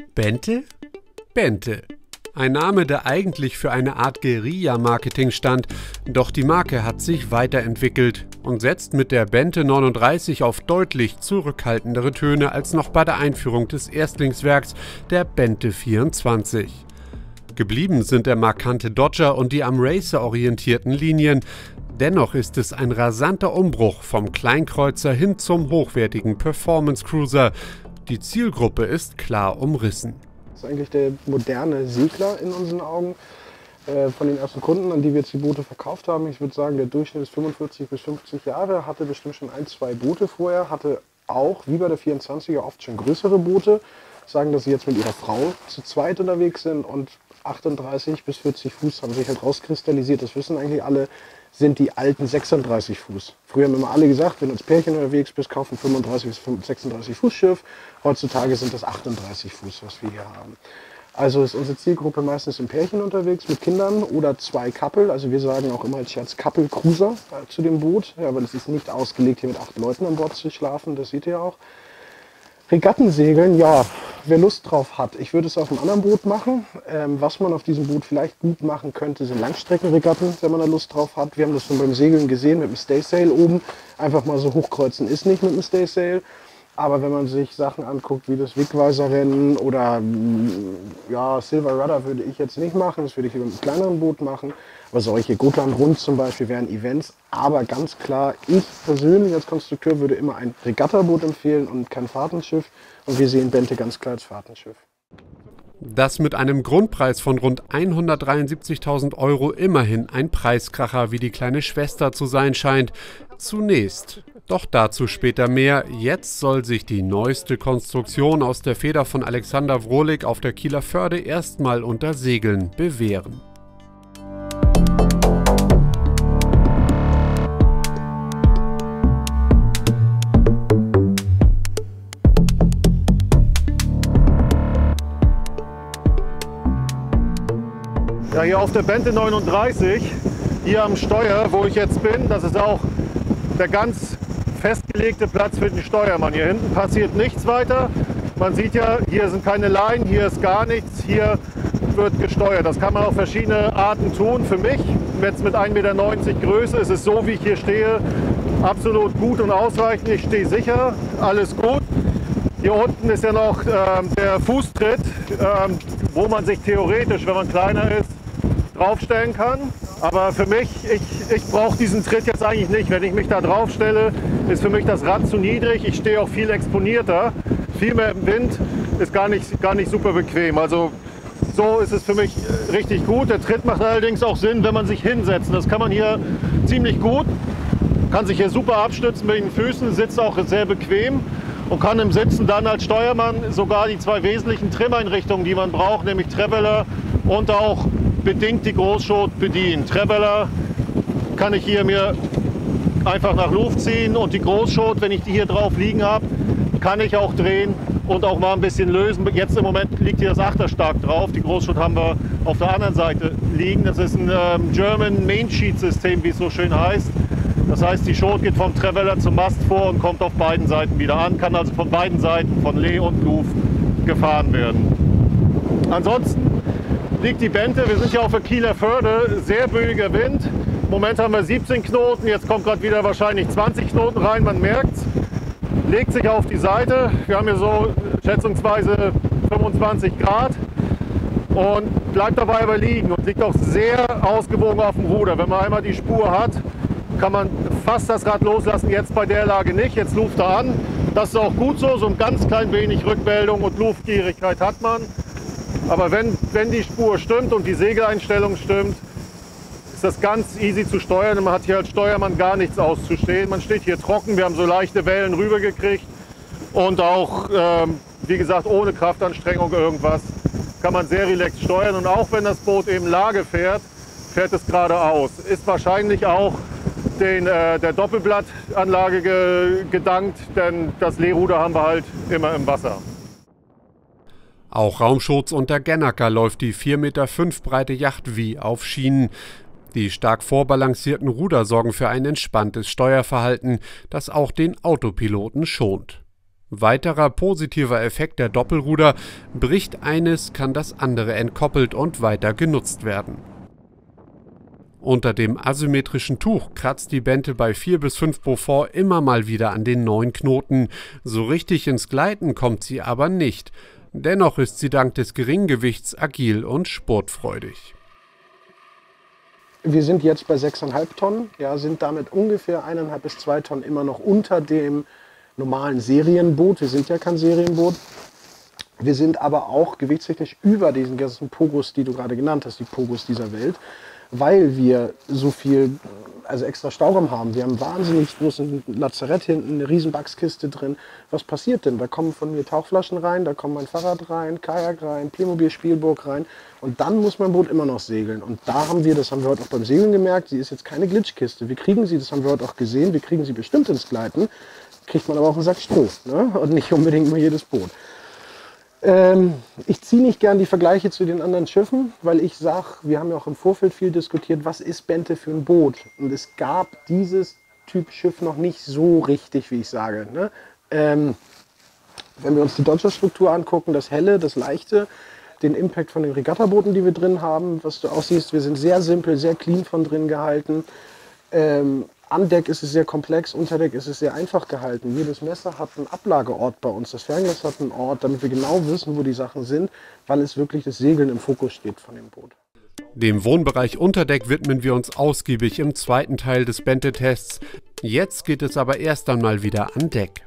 Bente? Bente. Ein Name, der eigentlich für eine Art Guerilla-Marketing stand, doch die Marke hat sich weiterentwickelt und setzt mit der Bente 39 auf deutlich zurückhaltendere Töne als noch bei der Einführung des Erstlingswerks der Bente 24. Geblieben sind der markante Dodger und die am Racer orientierten Linien. Dennoch ist es ein rasanter Umbruch vom Kleinkreuzer hin zum hochwertigen Performance Cruiser. Die Zielgruppe ist klar umrissen. Das ist eigentlich der moderne Segler in unseren Augen. Von den ersten Kunden, an die wir jetzt die Boote verkauft haben, ich würde sagen, der Durchschnitt ist 45 bis 50 Jahre, hatte bestimmt schon 1, 2 Boote vorher, hatte auch, wie bei der 24er, oft schon größere Boote. Sagen, dass sie jetzt mit ihrer Frau zu zweit unterwegs sind und 38 bis 40 Fuß haben sich halt rauskristallisiert. Das wissen eigentlich alle, sind die alten 36 Fuß. Früher haben immer alle gesagt, wenn du als Pärchen unterwegs bist, kaufen 35 bis 36 Fuß Schiff. Heutzutage sind das 38 Fuß, was wir hier haben. Also ist unsere Zielgruppe meistens im Pärchen unterwegs mit Kindern oder 2 Couple. Also wir sagen auch immer als Scherz Couple Cruiser zu dem Boot. Ja, weil es ist nicht ausgelegt, hier mit 8 Leuten an Bord zu schlafen, das seht ihr auch. Regattensegeln, ja, wer Lust drauf hat. Ich würde es auf einem anderen Boot machen. Was man auf diesem Boot vielleicht gut machen könnte, sind Langstreckenregatten, wenn man da Lust drauf hat. Wir haben das schon beim Segeln gesehen mit dem Staysail oben. Einfach mal so hochkreuzen ist nicht mit dem Staysail. Aber wenn man sich Sachen anguckt wie das Wegweiserrennen oder ja, Silver Rudder würde ich jetzt nicht machen, das würde ich lieber mit einem kleineren Boot machen. Aber solche Gotland Rund zum Beispiel wären Events. Aber ganz klar, ich persönlich als Konstrukteur würde immer ein Regattaboot empfehlen und kein Fahrtenschiff. Und wir sehen Bente ganz klar als Fahrtenschiff. Das mit einem Grundpreis von rund 173.000 € immerhin ein Preiskracher wie die kleine Schwester zu sein scheint. Zunächst. Doch dazu später mehr. Jetzt soll sich die neueste Konstruktion aus der Feder von Alexander Wrolik auf der Kieler Förde erstmal unter Segeln bewähren. Ja, hier auf der Bente 39, hier am Steuer, wo ich jetzt bin, das ist auch der ganz festgelegte Platz für den Steuermann. Hier hinten passiert nichts weiter. Man sieht ja, hier sind keine Leinen, hier ist gar nichts, hier wird gesteuert. Das kann man auf verschiedene Arten tun. Für mich, jetzt mit 1,90 Meter Größe, ist es so, wie ich hier stehe, absolut gut und ausreichend. Ich stehe sicher, alles gut. Hier unten ist ja noch der Fußtritt, wo man sich theoretisch, wenn man kleiner ist, draufstellen kann. Aber für mich, ich brauche diesen Tritt jetzt eigentlich nicht. Wenn ich mich da drauf stelle, ist für mich das Rad zu niedrig. Ich stehe auch viel exponierter, viel mehr im Wind, ist gar nicht super bequem. Also so ist es für mich richtig gut. Der Tritt macht allerdings auch Sinn, wenn man sich hinsetzt. Das kann man hier ziemlich gut, kann sich hier super abstützen mit den Füßen, sitzt auch sehr bequem und kann im Sitzen dann als Steuermann sogar die 2 wesentlichen Trimmeinrichtungen, die man braucht, nämlich Traveller und auch bedingt die Großschot bedienen. Traveller kann ich hier mir einfach nach Luft ziehen und die Großschot, wenn ich die hier drauf liegen habe, kann ich auch drehen und auch mal ein bisschen lösen. Jetzt im Moment liegt hier das Achterstark drauf. Die Großschot haben wir auf der anderen Seite liegen. Das ist ein German Main Sheet System, wie es so schön heißt. Das heißt, die Schot geht vom Traveller zum Mast vor und kommt auf beiden Seiten wieder an, kann also von beiden Seiten, von Lee und Luft, gefahren werden. Ansonsten liegt die Bente, wir sind ja auf der Kieler Förde, sehr böiger Wind. Im Moment haben wir 17 Knoten, jetzt kommt gerade wieder wahrscheinlich 20 Knoten rein, man merkt es. Legt sich auf die Seite, wir haben hier so schätzungsweise 25 Grad und bleibt dabei aber liegen und liegt auch sehr ausgewogen auf dem Ruder. Wenn man einmal die Spur hat, kann man fast das Rad loslassen, jetzt bei der Lage nicht, jetzt luft er an. Das ist auch gut so ein ganz klein wenig Rückmeldung und Luftgierigkeit hat man. Aber wenn die Spur stimmt und die Segeleinstellung stimmt, ist das ganz easy zu steuern. Und man hat hier als Steuermann gar nichts auszustehen. Man steht hier trocken, wir haben so leichte Wellen rübergekriegt. Und auch, wie gesagt, ohne Kraftanstrengung irgendwas, kann man sehr relaxed steuern. Und auch wenn das Boot eben Lage fährt, fährt es geradeaus. Ist wahrscheinlich auch der Doppelblattanlage gedankt, denn das Lehruder haben wir halt immer im Wasser. Auch Raumschutz unter Gennaker läuft die 4,5 Meter breite Yacht wie auf Schienen. Die stark vorbalancierten Ruder sorgen für ein entspanntes Steuerverhalten, das auch den Autopiloten schont. Weiterer positiver Effekt der Doppelruder: bricht eines, kann das andere entkoppelt und weiter genutzt werden. Unter dem asymmetrischen Tuch kratzt die Bente bei 4 bis 5 Beaufort immer mal wieder an den neuen Knoten. So richtig ins Gleiten kommt sie aber nicht. Dennoch ist sie dank des geringen Gewichts agil und sportfreudig. Wir sind jetzt bei 6,5 Tonnen, ja, sind damit ungefähr 1,5 bis 2 Tonnen immer noch unter dem normalen Serienboot. Wir sind ja kein Serienboot. Wir sind aber auch gewichtstechnisch über diesen ganzen Pogos, die du gerade genannt hast, die Pogos dieser Welt, weil wir so viel, also extra Stauraum haben. Wir haben wahnsinnig großen Lazarett hinten, eine riesen Backskiste drin. Was passiert denn? Da kommen von mir Tauchflaschen rein, da kommt mein Fahrrad rein, Kajak rein, Playmobil Spielburg rein und dann muss mein Boot immer noch segeln. Und da haben wir, das haben wir heute auch beim Segeln gemerkt, sie ist jetzt keine Glitchkiste. Wir kriegen sie, das haben wir heute auch gesehen, wir kriegen sie bestimmt ins Gleiten, kriegt man aber auch einen Sack Stroh, ne? Und nicht unbedingt nur jedes Boot. Ich ziehe nicht gern die Vergleiche zu den anderen Schiffen, weil ich sage, wir haben ja auch im Vorfeld viel diskutiert, was ist Bente für ein Boot? Und es gab dieses Typ Schiff noch nicht so richtig, wie ich sage. Ne? Wenn wir uns die deutsche Struktur angucken, das helle, das leichte, den Impact von den Regattabooten, die wir drin haben, was du auch siehst, wir sind sehr simpel, sehr clean von drin gehalten. An Deck ist es sehr komplex, unter Deck ist es sehr einfach gehalten. Jedes Messer hat einen Ablageort bei uns, das Fernglas hat einen Ort, damit wir genau wissen, wo die Sachen sind, weil es wirklich das Segeln im Fokus steht von dem Boot. Dem Wohnbereich Unterdeck widmen wir uns ausgiebig im zweiten Teil des Bente-Tests. Jetzt geht es aber erst einmal wieder an Deck.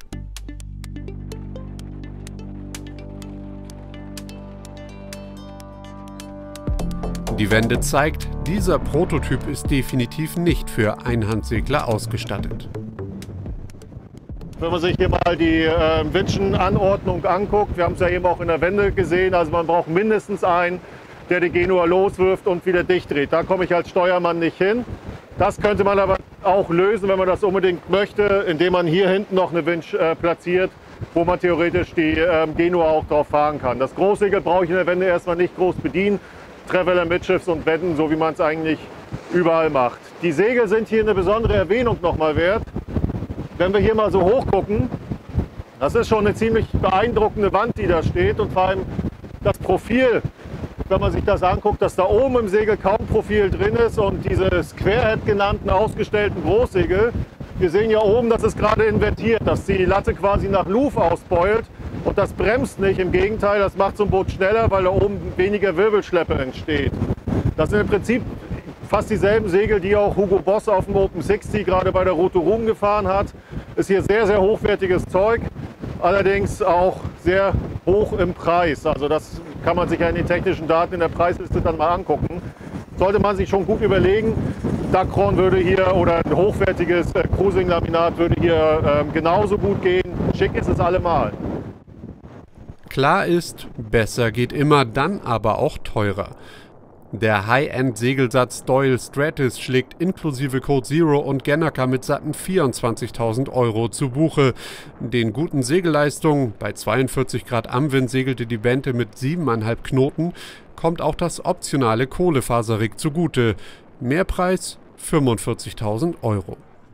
Die Wende zeigt, dieser Prototyp ist definitiv nicht für Einhandsegler ausgestattet. Wenn man sich hier mal die Winschenanordnung anguckt, wir haben es ja eben auch in der Wende gesehen, also man braucht mindestens einen, der die Genua loswirft und wieder dicht dreht. Da komme ich als Steuermann nicht hin. Das könnte man aber auch lösen, wenn man das unbedingt möchte, indem man hier hinten noch eine Winch platziert, wo man theoretisch die Genua auch drauf fahren kann. Das Großsegel brauche ich in der Wende erstmal nicht groß bedienen. Treveller Mitschiffs und Wenden, so wie man es eigentlich überall macht. Die Segel sind hier eine besondere Erwähnung nochmal wert. Wenn wir hier mal so hoch gucken, das ist schon eine ziemlich beeindruckende Wand, die da steht und vor allem das Profil, wenn man sich das anguckt, dass da oben im Segel kaum Profil drin ist und diese Squarehead genannten ausgestellten Großsegel, wir sehen ja oben, dass es gerade invertiert, dass die Latte quasi nach Luft ausbeult. Und das bremst nicht, im Gegenteil, das macht so ein Boot schneller, weil da oben weniger Wirbelschleppe entsteht. Das sind im Prinzip fast dieselben Segel, die auch Hugo Boss auf dem Open 60 gerade bei der Rotorum gefahren hat. Ist hier sehr, sehr hochwertiges Zeug, allerdings auch sehr hoch im Preis. Also das kann man sich ja in den technischen Daten in der Preisliste dann mal angucken. Sollte man sich schon gut überlegen, Dacron würde hier oder ein hochwertiges Cruising-Laminat würde hier genauso gut gehen. Schick ist es allemal. Klar ist, besser geht immer, dann aber auch teurer. Der High-End-Segelsatz Doyle Stratus schlägt inklusive Code Zero und Gennaker mit satten 24.000 € zu Buche. Den guten Segelleistungen, bei 42 Grad Amwind segelte die Bente mit 7,5 Knoten, kommt auch das optionale Kohlefaserrig zugute. Mehrpreis 45.000 €.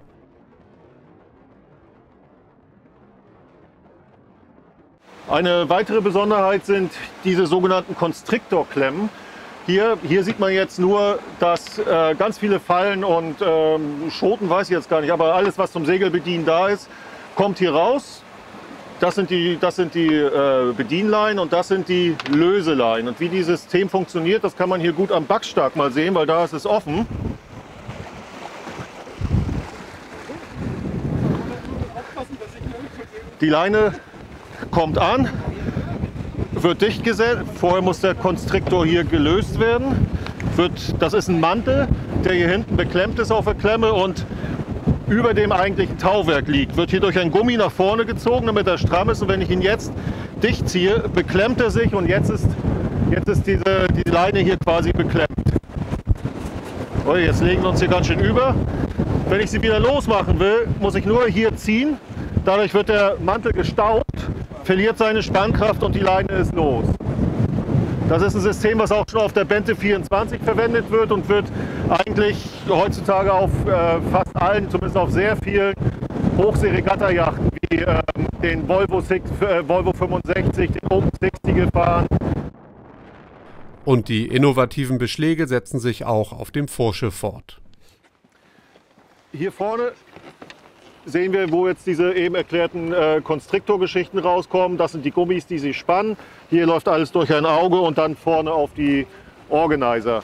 Eine weitere Besonderheit sind diese sogenannten Constrictor-Klemmen. Hier sieht man jetzt nur, dass ganz viele Fallen und Schoten, weiß ich jetzt gar nicht, aber alles, was zum Segelbedienen da ist, kommt hier raus. Das sind die Bedienleinen und das sind die Löseleinen. Und wie dieses System funktioniert, das kann man hier gut am Backstark mal sehen, weil da ist es offen. Die Leine kommt an, wird dicht gesetzt. Vorher muss der Konstriktor hier gelöst werden. Das ist ein Mantel, der hier hinten beklemmt ist auf der Klemme und über dem eigentlichen Tauwerk liegt. Wird hier durch ein Gummi nach vorne gezogen, damit er stramm ist. Und wenn ich ihn jetzt dicht ziehe, beklemmt er sich und jetzt ist die Leine hier quasi beklemmt. Oh, jetzt legen wir uns hier ganz schön über. Wenn ich sie wieder losmachen will, muss ich nur hier ziehen. Dadurch wird der Mantel gestaucht, verliert seine Spannkraft und die Leine ist los. Das ist ein System, was auch schon auf der Bente 24 verwendet wird und wird eigentlich heutzutage auf fast allen, zumindest auf sehr vielen Hochsee-Regatta-Yachten wie den Volvo 65, den Open 60 gefahren. Und die innovativen Beschläge setzen sich auch auf dem Vorschiff fort. Hier vorne sehen wir, wo jetzt diese eben erklärten Constrictor-Geschichten rauskommen. Das sind die Gummis, die sie spannen. Hier läuft alles durch ein Auge und dann vorne auf die Organizer.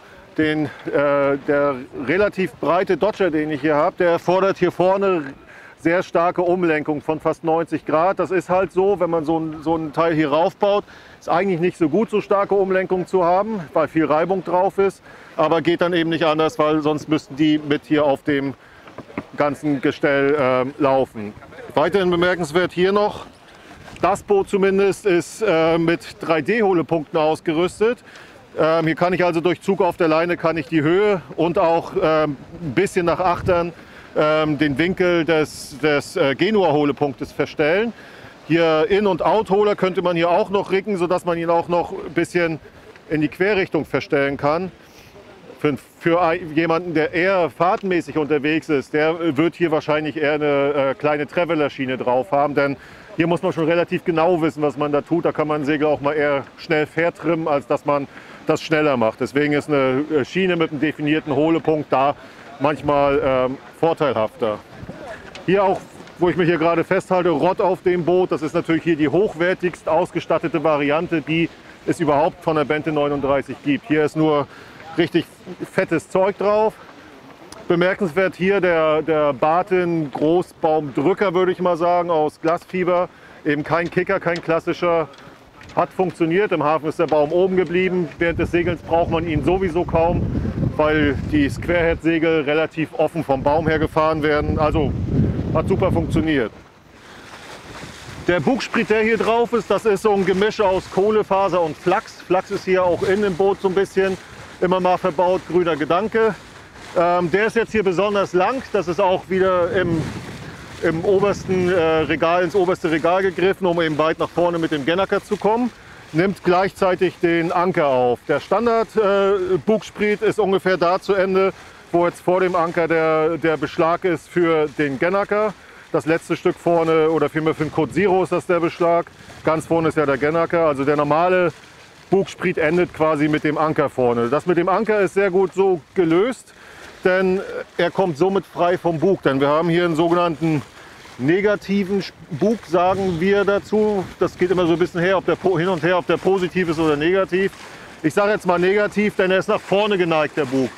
Der relativ breite Dodger, den ich hier habe, der erfordert hier vorne sehr starke Umlenkung von fast 90 Grad. Das ist halt so, wenn man so ein Teil hier raufbaut, ist eigentlich nicht so gut, so starke Umlenkung zu haben, weil viel Reibung drauf ist. Aber geht dann eben nicht anders, weil sonst müssten die mit hier auf dem ganzen Gestell laufen. Weiterhin bemerkenswert hier noch, das Boot zumindest ist mit 3D-Hohlepunkten ausgerüstet. Hier kann ich also durch Zug auf der Leine kann ich die Höhe und auch ein bisschen nach Achtern den Winkel des Genua-Hohlepunktes verstellen. Hier In- und Out-Holer könnte man hier auch noch riggen, sodass man ihn auch noch ein bisschen in die Querrichtung verstellen kann. Für jemanden, der eher fahrtenmäßig unterwegs ist, der wird hier wahrscheinlich eher eine kleine Traveler-Schiene drauf haben, denn hier muss man schon relativ genau wissen, was man da tut. Da kann man ein Segel auch mal eher schnell vertrimmen, als dass man das schneller macht. Deswegen ist eine Schiene mit einem definierten Hohlepunkt da manchmal vorteilhafter. Hier auch, wo ich mich hier gerade festhalte, Rott auf dem Boot. Das ist natürlich hier die hochwertigst ausgestattete Variante, die es überhaupt von der Bente 39 gibt. Hier ist nur richtig fettes Zeug drauf. Bemerkenswert hier der Barton Großbaumdrücker, würde ich mal sagen, aus Glasfiber. Eben kein Kicker, kein klassischer. Hat funktioniert, im Hafen ist der Baum oben geblieben. Während des Segelns braucht man ihn sowieso kaum, weil die Squarehead-Segel relativ offen vom Baum her gefahren werden. Also hat super funktioniert. Der Bugsprit, der hier drauf ist, das ist so ein Gemisch aus Kohlefaser und Flachs. Flachs ist hier auch in dem Boot so ein bisschen immer mal verbaut, grüner Gedanke. Der ist jetzt hier besonders lang. Das ist auch wieder im obersten Regal, ins oberste Regal gegriffen, um eben weit nach vorne mit dem Gennaker zu kommen. Nimmt gleichzeitig den Anker auf. Der Standard-Bugsprit ist ungefähr da zu Ende, wo jetzt vor dem Anker der Beschlag ist für den Gennaker. Das letzte Stück vorne, oder vielmehr für den Code Zero ist das der Beschlag. Ganz vorne ist ja der Gennaker. Also der normale Bugsprit endet quasi mit dem Anker vorne. Das mit dem Anker ist sehr gut so gelöst, denn er kommt somit frei vom Bug. Denn wir haben hier einen sogenannten negativen Bug, sagen wir dazu. Das geht immer so ein bisschen hin und her, ob der positiv ist oder negativ. Ich sage jetzt mal negativ, denn er ist nach vorne geneigt, der Bug.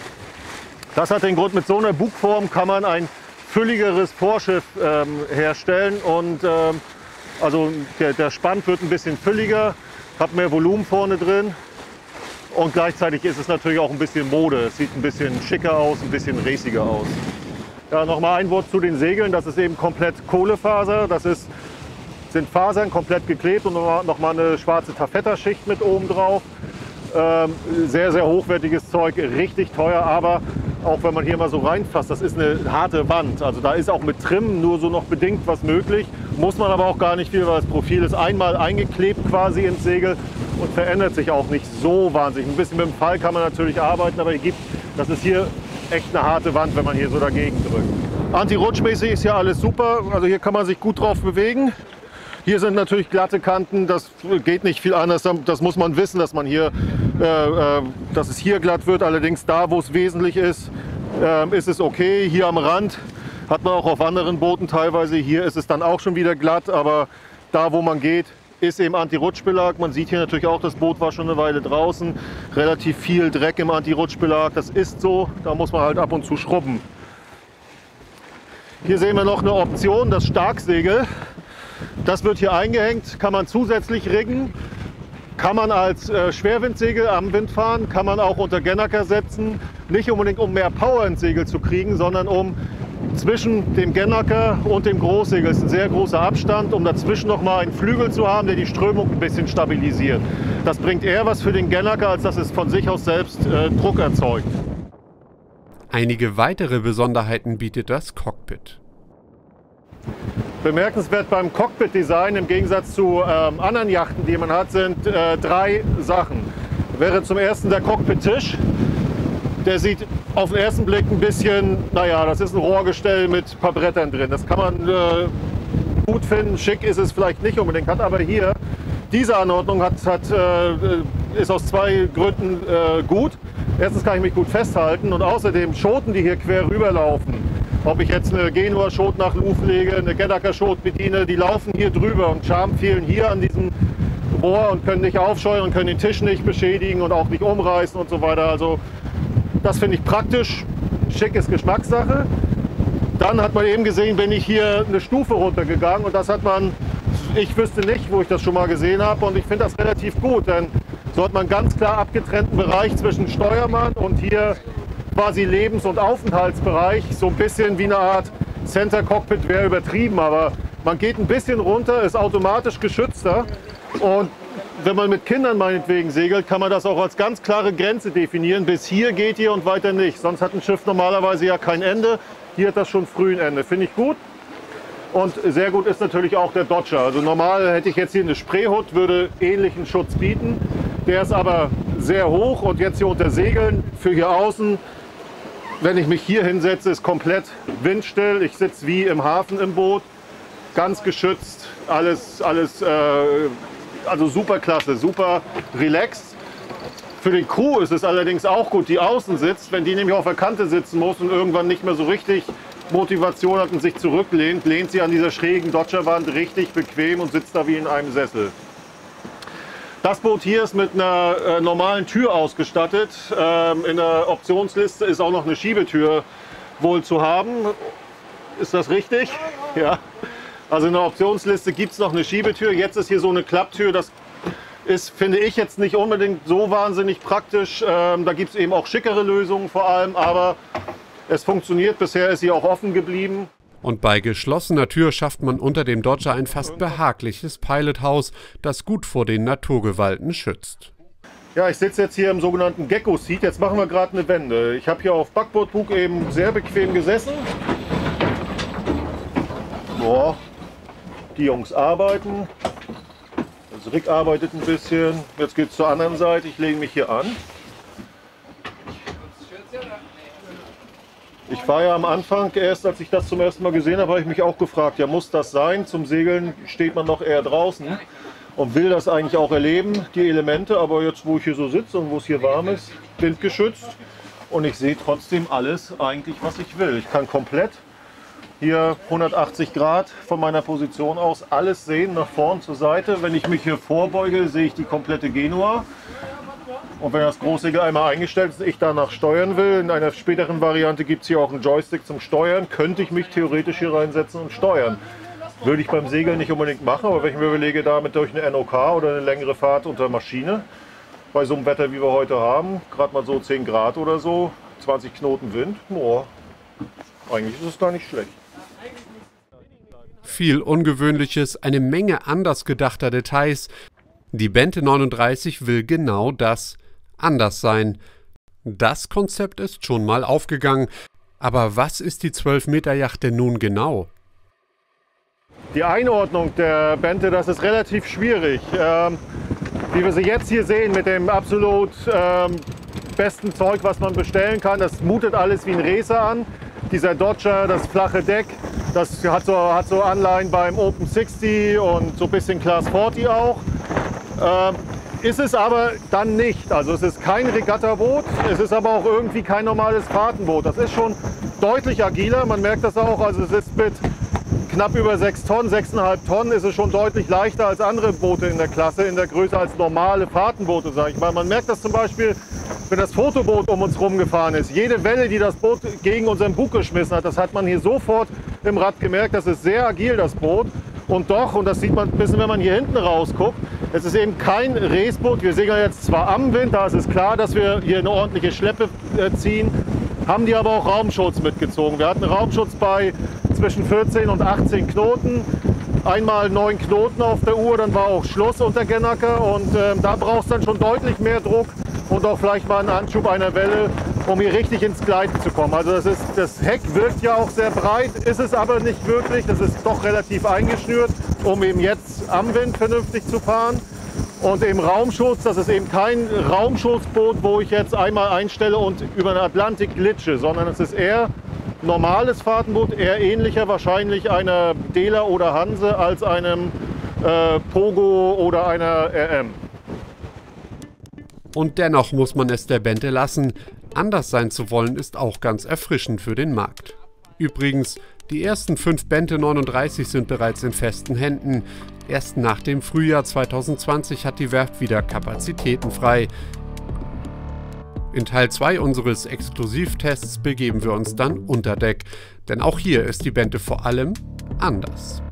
Das hat den Grund, mit so einer Bugform kann man ein fülligeres Vorschiff herstellen. Und also der Spann wird ein bisschen fülliger, hat mehr Volumen vorne drin. Und gleichzeitig ist es natürlich auch ein bisschen Mode. Es sieht ein bisschen schicker aus, ein bisschen raciger aus. Ja, nochmal ein Wort zu den Segeln. Das ist eben komplett Kohlefaser. Das sind Fasern komplett geklebt und nochmal eine schwarze Taffettaschicht mit oben drauf. Sehr, sehr hochwertiges Zeug, richtig teuer, aber auch wenn man hier mal so reinfasst, das ist eine harte Wand. Also da ist auch mit Trimmen nur so noch bedingt was möglich. Muss man aber auch gar nicht viel, weil das Profil ist einmal eingeklebt quasi ins Segel und verändert sich auch nicht so wahnsinnig. Ein bisschen mit dem Fall kann man natürlich arbeiten, aber das ist hier echt eine harte Wand, wenn man hier so dagegen drückt. Anti-rutschmäßig ist ja alles super, also hier kann man sich gut drauf bewegen. Hier sind natürlich glatte Kanten, das geht nicht viel anders, das muss man wissen, dass es hier glatt wird. Allerdings da, wo es wesentlich ist, ist es okay. Hier am Rand hat man auch auf anderen Booten teilweise, hier ist es dann auch schon wieder glatt, aber da, wo man geht, ist eben Anti-Rutschbelag. Man sieht hier natürlich auch, das Boot war schon eine Weile draußen, relativ viel Dreck im Anti-Rutschbelag, das ist so, da muss man halt ab und zu schrubben. Hier sehen wir noch eine Option, das Starksegel. Das wird hier eingehängt, kann man zusätzlich riggen, kann man als Schwerwindsegel am Wind fahren, kann man auch unter Gennaker setzen. Nicht unbedingt, um mehr Power ins Segel zu kriegen, sondern um zwischen dem Gennaker und dem Großsegel, ist ein sehr großer Abstand, um dazwischen noch mal einen Flügel zu haben, der die Strömung ein bisschen stabilisiert. Das bringt eher was für den Gennaker, als dass es von sich aus selbst Druck erzeugt. Einige weitere Besonderheiten bietet das Cockpit. Bemerkenswert beim Cockpit-Design im Gegensatz zu anderen Yachten, die man hat, sind 3 Sachen. Wäre zum ersten der Cockpit-Tisch. Der sieht auf den ersten Blick ein bisschen, naja, das ist ein Rohrgestell mit ein paar Brettern drin. Das kann man gut finden. Schick ist es vielleicht nicht unbedingt, hat aber hier diese Anordnung ist aus zwei Gründen gut. Erstens kann ich mich gut festhalten und außerdem Schoten, die hier quer rüberlaufen. Ob ich jetzt eine Genua-Schot nach Luft lege, eine Gennaker-Schot bediene, die laufen hier drüber und Charme fehlen hier an diesem Rohr und können nicht aufscheuern und können den Tisch nicht beschädigen und auch nicht umreißen und so weiter. Also das finde ich praktisch. Schick ist Geschmackssache. Dann hat man eben gesehen, bin ich hier eine Stufe runtergegangen und das hat man, ich wüsste nicht, wo ich das schon mal gesehen habe und ich finde das relativ gut, denn so hat man einen ganz klar abgetrennten Bereich zwischen Steuermann und hier quasi Lebens- und Aufenthaltsbereich, so ein bisschen wie eine Art Center Cockpit wäre übertrieben, aber man geht ein bisschen runter, ist automatisch geschützter und wenn man mit Kindern meinetwegen segelt, kann man das auch als ganz klare Grenze definieren, bis hier geht ihr und weiter nicht, sonst hat ein Schiff normalerweise ja kein Ende, hier hat das schon früh ein Ende, finde ich gut. Und sehr gut ist natürlich auch der Dodger. Also normal hätte ich jetzt hier eine Spreehut, würde ähnlichen Schutz bieten. Der ist aber sehr hoch und jetzt hier unter Segeln für hier außen, wenn ich mich hier hinsetze, ist komplett windstill. Ich sitze wie im Hafen im Boot, ganz geschützt, alles also super klasse, super relaxed. Für den Crew ist es allerdings auch gut, die außen sitzt, wenn die nämlich auf der Kante sitzen muss und irgendwann nicht mehr so richtig Motivation hat und sich zurücklehnt, lehnt sie an dieser schrägen Dodgerwand richtig bequem und sitzt da wie in einem Sessel. Das Boot hier ist mit einer normalen Tür ausgestattet. In der Optionsliste ist auch noch eine Schiebetür wohl zu haben. Ist das richtig? Ja. Also in der Optionsliste gibt es noch eine Schiebetür. Jetzt ist hier so eine Klapptür. Das ist, finde ich, jetzt nicht unbedingt so wahnsinnig praktisch. Da gibt es eben auch schickere Lösungen vor allem, aber es funktioniert. Bisher ist sie auch offen geblieben. Und bei geschlossener Tür schafft man unter dem Dodger ein fast behagliches Pilothaus, das gut vor den Naturgewalten schützt. Ja, ich sitze jetzt hier im sogenannten Gecko-Seat. Jetzt machen wir gerade eine Wende. Ich habe hier auf Backbordbug eben sehr bequem gesessen. Boah, die Jungs arbeiten. Also Rick arbeitet ein bisschen. Jetzt geht es zur anderen Seite. Ich lege mich hier an. Ich war ja am Anfang, erst als ich das zum ersten Mal gesehen habe, habe ich mich auch gefragt, ja, muss das sein? Zum Segeln steht man doch eher draußen und will das eigentlich auch erleben, die Elemente. Aber jetzt, wo ich hier so sitze und wo es hier warm ist, windgeschützt und ich sehe trotzdem alles eigentlich, was ich will. Ich kann komplett hier 180 Grad von meiner Position aus alles sehen, nach vorn zur Seite. Wenn ich mich hier vorbeuge, sehe ich die komplette Genua. Und wenn das Großsegel einmal eingestellt ist und ich danach steuern will, in einer späteren Variante gibt es hier auch einen Joystick zum Steuern, könnte ich mich theoretisch hier reinsetzen und steuern. Würde ich beim Segeln nicht unbedingt machen, aber wenn ich mir überlege, damit durch eine NOK oder eine längere Fahrt unter Maschine, bei so einem Wetter, wie wir heute haben, gerade mal so 10 Grad oder so, 20 Knoten Wind, boah, eigentlich ist es gar nicht schlecht. Viel Ungewöhnliches, eine Menge anders gedachter Details. Die Bente 39 will genau das. Anders sein. Das Konzept ist schon mal aufgegangen. Aber was ist die 12-Meter-Yacht denn nun genau? Die Einordnung der Bente, das ist relativ schwierig. Wie wir sie jetzt hier sehen, mit dem absolut besten Zeug, was man bestellen kann, das mutet alles wie ein Racer an. Dieser Dodger, das flache Deck, das hat so Anleihen beim Open 60 und so ein bisschen Class 40 auch. Ist es aber dann nicht. Also es ist kein Regattaboot, es ist aber auch irgendwie kein normales Fahrtenboot. Das ist schon deutlich agiler, man merkt das auch. Also es ist mit knapp über 6 Tonnen, 6,5 Tonnen ist es schon deutlich leichter als andere Boote in der Klasse, in der Größe als normale Fahrtenboote, sage ich mal. Man merkt das zum Beispiel, wenn das Fotoboot um uns rumgefahren ist. Jede Welle, die das Boot gegen unseren Bug geschmissen hat, das hat man hier sofort im Rad gemerkt. Das ist sehr agil, das Boot. Und doch, und das sieht man ein bisschen, wenn man hier hinten rausguckt, es ist eben kein Raceboot. Wir segeln jetzt zwar am Wind, da ist es klar, dass wir hier eine ordentliche Schleppe ziehen, haben die aber auch Raumschutz mitgezogen. Wir hatten Raumschutz bei zwischen 14 und 18 Knoten. Einmal 9 Knoten auf der Uhr, dann war auch Schluss unter Gennaker und da braucht es dann schon deutlich mehr Druck und auch vielleicht mal einen Anschub einer Welle, um hier richtig ins Gleiten zu kommen. Also das Heck wirkt ja auch sehr breit, ist es aber nicht wirklich. Das ist doch relativ eingeschnürt, um eben jetzt am Wind vernünftig zu fahren. Und im Raumschutz, das ist eben kein Raumschutzboot, wo ich jetzt einmal einstelle und über den Atlantik glitsche, sondern es ist eher normales Fahrtenboot, eher ähnlicher wahrscheinlich einer Dela oder Hanse als einem Pogo oder einer RM. Und dennoch muss man es der Bente lassen, anders sein zu wollen ist auch ganz erfrischend für den Markt. Übrigens, die ersten 5 Bente 39 sind bereits in festen Händen. Erst nach dem Frühjahr 2020 hat die Werft wieder Kapazitäten frei. In Teil 2 unseres Exklusivtests begeben wir uns dann unter Deck, denn auch hier ist die Bente vor allem anders.